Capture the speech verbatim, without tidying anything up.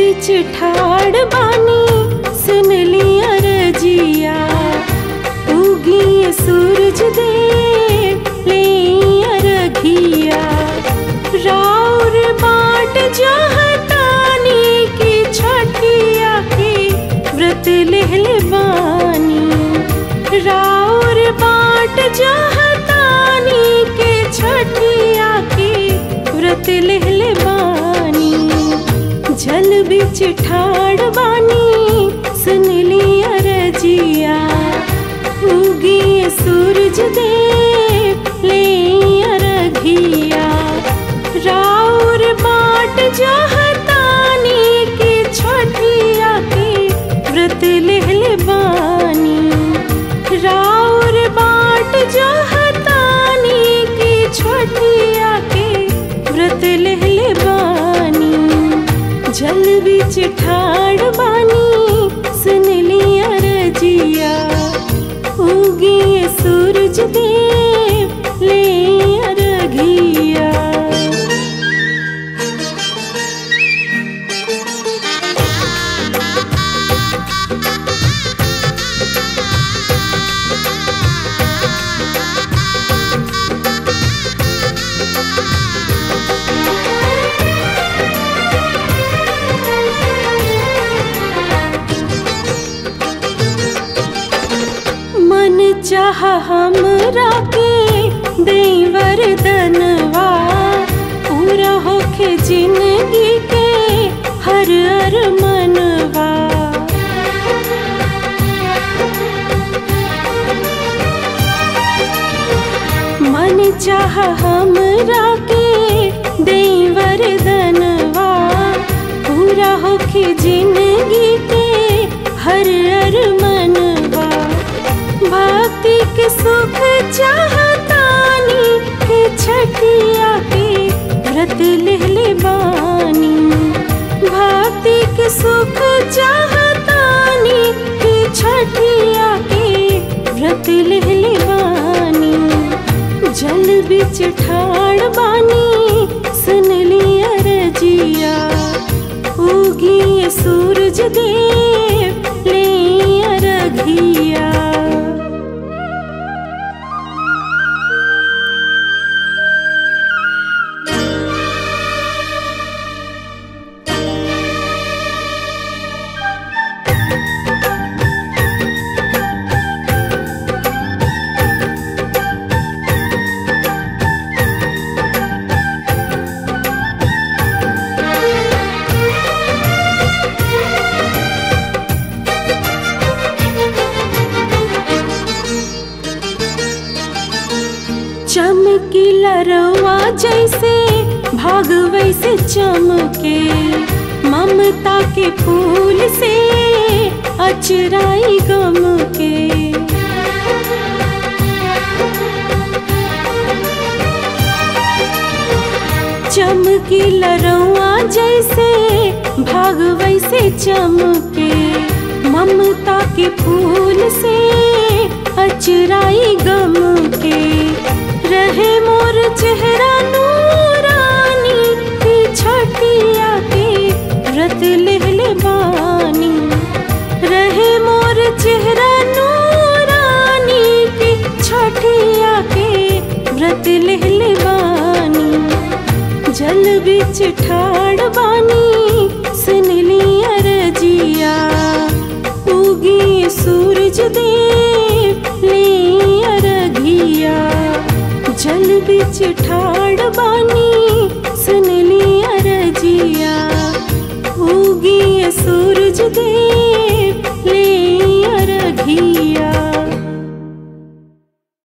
बीच ठाड़ बानी सुन लिया रजिया, उगी सूरज देव ले रघिया। राउर बाट जहतानी की छठिया के व्रत लेहले बानी। राउर बाट जहतानी के छठिया के व्रत लेहले बानी। जल बिच ठाड़ बानी सुन लिया रजिया, उगी सूरज देव ले रघिया। राउर बाट जहतानी के छठिया के व्रत लेहले बानी। राउर बाट जहतानी के छठिया के व्रत लेहले बानी। जल बिच ठाड़ बानी सुन लिया रजिया, उगी सूरज देव ले रघिया। चाह हमरा के देई वरदनवा, पूरा होखे जिंदगी के हर अरमनवा। मन चाह हमरा के देई वरदनवा, पूरा होखे जिंदगी के हर अरमनवा। भक्ति के सुख चाहतानी के छठिया के व्रत लेहले बानी। भक्ति के सुख चाहतानी के छठिया के व्रत लेहले बानी। जल बिच ठाड़ बानी सुन लिया रजिया, उगी सूरज देव ले रघिया। चमकीला रवा जैसे भाग वैसे चमके, ममता के फूल से अचराई गम के। चमकीला रवा जैसे भाग वैसे चमके, ममता के फूल से अचराई गम के। रहे मोर चेहरा नूरानी की छठिया के व्रत लेहले बानी। रहे मोर चेहरा नूरानी की छठिया के व्रत लेहले बानी। जल बिच ठाड़ बानी सुन लिया रजिया, उगी सूरज देव ले रघिया। जल बिच ठाड़ बानी सुन लिया रजिया, उगी सूरज देव